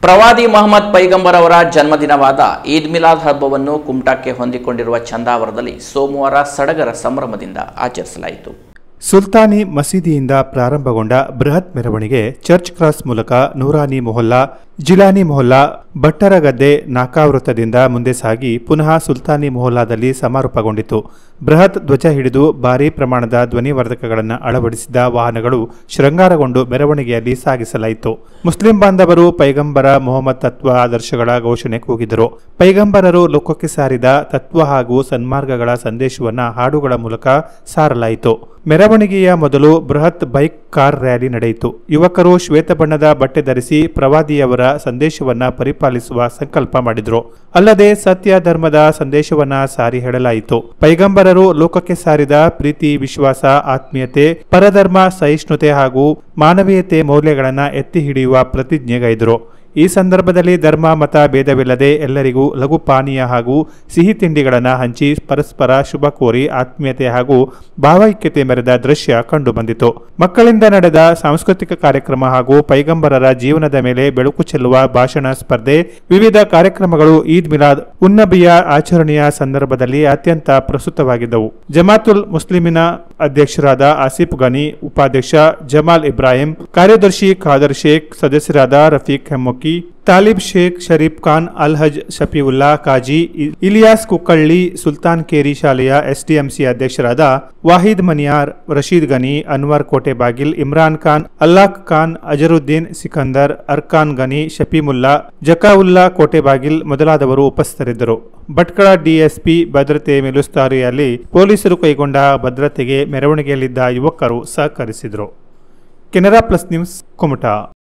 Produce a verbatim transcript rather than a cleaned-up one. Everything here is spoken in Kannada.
ಪ್ರವಾದಿ ಮೊಹಮ್ಮದ್ ಪೈಗಂಬರ್ ಅವರ ಜನ್ಮದಿನವಾದ ಈದ್ ಮಿಲಾದ್ ಹಬ್ಬವನ್ನು ಕುಮಟಾಕ್ಕೆ ಹೊಂದಿಕೊಂಡಿರುವ ಚಂದಾವರದಲ್ಲಿ ಸೋಮವಾರ ಸಡಗರ ಸಂಭ್ರಮದಿಂದ ಆಚರಿಸಲಾಯಿತು. ಸುಲ್ತಾನಿ ಮಸೀದಿಯಿಂದ ಪ್ರಾರಂಭಗೊಂಡ ಬೃಹತ್ ಮೆರವಣಿಗೆ ಚರ್ಚ್ ಕ್ರಾಸ್ ಮೂಲಕ ನೂರಾನಿ ಮೊಹಲ್ಲಾ, ಜಿಲಾನಿ ಮೊಹಲ್ಲಾ, ಭಟ್ಟರಗದ್ದೆ ನಾಕಾವೃತ್ತದಿಂದ ಮುಂದೆ ಸಾಗಿ ಪುನಃ ಸುಲ್ತಾನಿ ಮೊಹಲ್ಲಾದಲ್ಲಿ ಸಮಾರೋಪಗೊಂಡಿತು. ಬೃಹತ್ ಧ್ವಜ ಹಿಡಿದು ಭಾರೀ ಪ್ರಮಾಣದ ಧ್ವನಿವರ್ಧಕಗಳನ್ನು ಅಳವಡಿಸಿದ ವಾಹನಗಳು ಶೃಂಗಾರಗೊಂಡು ಮೆರವಣಿಗೆಯಲ್ಲಿ ಸಾಗಿಸಲಾಯಿತು. ಮುಸ್ಲಿಂ ಬಾಂಧವರು ಪೈಗಂಬರ ಮೊಹಮ್ಮದ್ ತತ್ವ ಆದರ್ಶಗಳ ಘೋಷಣೆ ಕೂಗಿದರು. ಪೈಗಂಬರರು ಲೋಕಕ್ಕೆ ಸಾರಿದ ತತ್ವ ಹಾಗೂ ಸನ್ಮಾರ್ಗಗಳ ಸಂದೇಶವನ್ನು ಹಾಡುಗಳ ಮೂಲಕ ಸಾರಲಾಯಿತು. ಮೆರವಣಿಗೆಯ ಮೊದಲು ಬೃಹತ್ ಬೈಕ್ ಕಾರ್ ರ್ಯಾಲಿ ನಡೆಯಿತು. ಯುವಕರು ಶ್ವೇತ ಬಣ್ಣದ ಬಟ್ಟೆ ಧರಿಸಿ ಪ್ರವಾದಿಯವರ ಸಂದೇಶವನ್ನ ಪರಿಪಾಲಿಸುವ ಸಂಕಲ್ಪ ಮಾಡಿದರು. ಅಲ್ಲದೆ ಸತ್ಯ ಧರ್ಮದ ಸಂದೇಶವನ್ನ ಸಾರಿ ಹೇಳಲಾಯಿತು. ಪೈಗಂಬರರು ಲೋಕಕ್ಕೆ ಸಾರಿದ ಪ್ರೀತಿ, ವಿಶ್ವಾಸ, ಆತ್ಮೀಯತೆ, ಪರಧರ್ಮ, ಸಹಿಷ್ಣುತೆ ಹಾಗೂ ಮಾನವೀಯತೆ ಮೌಲ್ಯಗಳನ್ನು ಎತ್ತಿ ಹಿಡಿಯುವ ಪ್ರತಿಜ್ಞೆಗೈದರು. ಈ ಸಂದರ್ಭದಲ್ಲಿ ಧರ್ಮ ಮತ ಭೇದವಿಲ್ಲದೆ ಎಲ್ಲರಿಗೂ ಲಘು ಪಾನೀಯ ಹಾಗೂ ಸಿಹಿ ತಿಂಡಿಗಳನ್ನು ಹಂಚಿ ಪರಸ್ಪರ ಶುಭ ಕೋರಿ ಆತ್ಮೀಯತೆ ಹಾಗೂ ಭಾವೈಕ್ಯತೆ ಮೆರೆದ ದೃಶ್ಯ ಕಂಡುಬಂದಿತು. ಮಕ್ಕಳಿಂದ ನಡೆದ ಸಾಂಸ್ಕೃತಿಕ ಕಾರ್ಯಕ್ರಮ ಹಾಗೂ ಪೈಗಂಬರರ ಜೀವನದ ಮೇಲೆ ಬೆಳಕು ಚೆಲ್ಲುವ ಭಾಷಣ ಸ್ಪರ್ಧೆ, ವಿವಿಧ ಕಾರ್ಯಕ್ರಮಗಳು ಈದ್ ಮಿಲಾದ್ ಉನ್ನಬಿಯ ಆಚರಣೆಯ ಸಂದರ್ಭದಲ್ಲಿ ಅತ್ಯಂತ ಪ್ರಸ್ತುತವಾಗಿದ್ದವು. ಜಮಾತುಲ್ ಮುಸ್ಲಿಮಿನ ಅಧ್ಯಕ್ಷರಾದ ಆಸಿಫ್ ಗನಿ, ಉಪಾಧ್ಯಕ್ಷ ಜಮಾಲ್ ಇಬ್ರಾಹಿಂ, ಕಾರ್ಯದರ್ಶಿ ಖಾದರ್ ಶೇಖ್, ಸದಸ್ಯರಾದ ರಫೀಕ್ ಹೆಮ್ಮೊಕ್ಕಿ, ತಾಲಿಬ್ ಶೇಖ್, ಶರೀಫ್ ಖಾನ್, ಅಲ್ಹಜ್ ಶಫೀವುಲ್ಲಾ ಕಾಜಿ, ಇಲಿಯಾಸ್ ಕುಕ್ಕಳ್ಳಿ, ಸುಲ್ತಾನ್ ಕೇರಿ ಶಾಲೆಯ ಎಸ್ಡಿಎಂಸಿ ಅಧ್ಯಕ್ಷರಾದ ವಾಹಿದ್ ಮನಿಯಾರ್, ರಶೀದ್ ಗನಿ, ಅನ್ವರ್ ಕೋಟೆಬಾಗಿಲ್, ಇಮ್ರಾನ್ ಖಾನ್, ಅಲ್ಲಾಖ್ ಖಾನ್, ಅಜರುದ್ದೀನ್ ಸಿಕಂದರ್, ಅರ್ಕಾನ್ ಗನಿ, ಶಫೀಮುಲ್ಲಾ, ಜಕಾವುಲ್ಲಾ ಕೋಟೆಬಾಗಿಲ್ ಮೊದಲಾದವರು ಉಪಸ್ಥಿತರಿದ್ದರು. ಭಟ್ಕಳ ಡಿಎಸ್ಪಿ ಭದ್ರತೆ ಮೇಲುಸ್ತುವಾರಿಯಲ್ಲಿ ಪೊಲೀಸರು ಕೈಗೊಂಡ ಭದ್ರತೆಗೆ ಮೆರವಣಿಗೆಯಲ್ಲಿದ್ದ ಯುವಕರು ಸಹಕರಿಸಿದರು. Canara plus news, Kumta.